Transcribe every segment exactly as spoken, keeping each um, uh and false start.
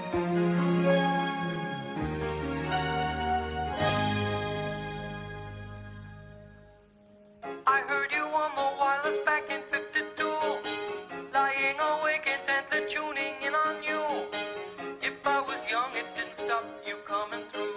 I heard you on the wireless back in fifty-two, lying awake intently tuning in on you. If I was young, it didn't stop you coming through.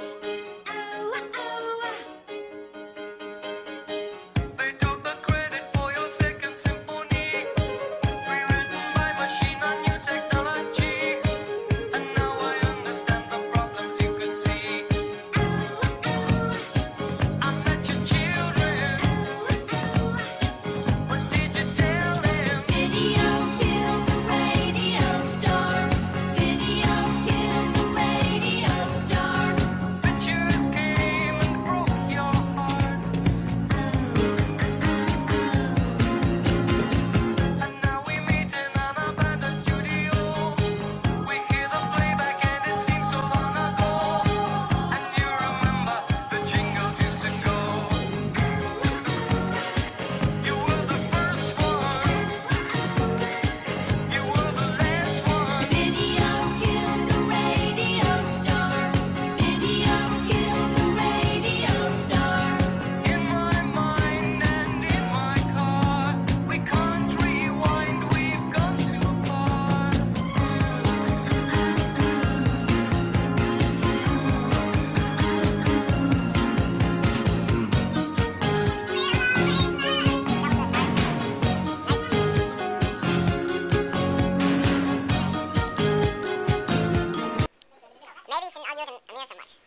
They took the credit for your second symphony, rewritten by machine on new technology. And now I understand the problems you could see. I met your children. What did you tell them? Video killed the radio star. Video killed the radio star. Pictures came and broke your heart. And now we meet in an abandoned studio. We hear the playback and it seems so long ago. And you remember the jingles used to go. You were the first one. You were the last one. Video killed the radio star. Video killed the radio star. In my mind and in my car, we can't rewind, we've gone too far. Maybe you shouldn't argue with Amir so much.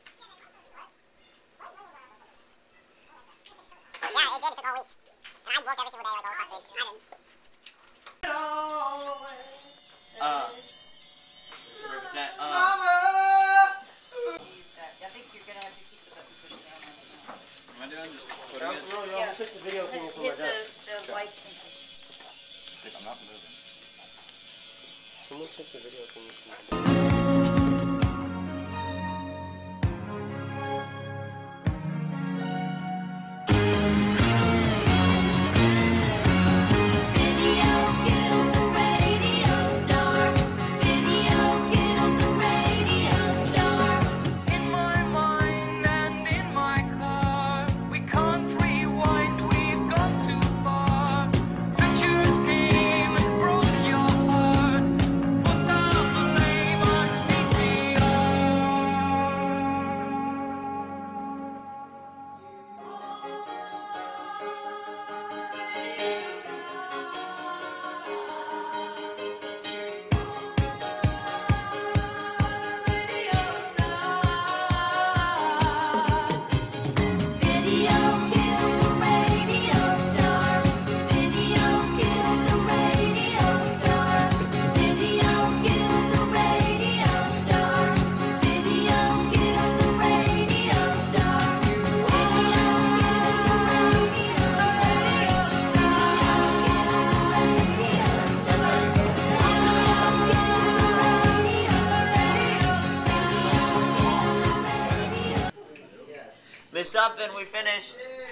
Yeah, it did. It took all week. And I worked every single day, like all across the week. I didn't. Uh, represent, uh, Use that. I think you're gonna have to keep the button pushed down on it now. am I doing just putting it? Yeah. took the video from Hit from my the, desk. the white sensors. I'm not moving. Someone took the video from from my desk. Video killed the radio star. Video killed the radio star. In my mind and in my car, we can't rewind, we've gone too far. Pictures came and broke your heart. Put the blame on V C R. Video killed the radio star. Video killed the radio star. Video killed the radio star. Video killed the radio star. Miss Upton, we finished.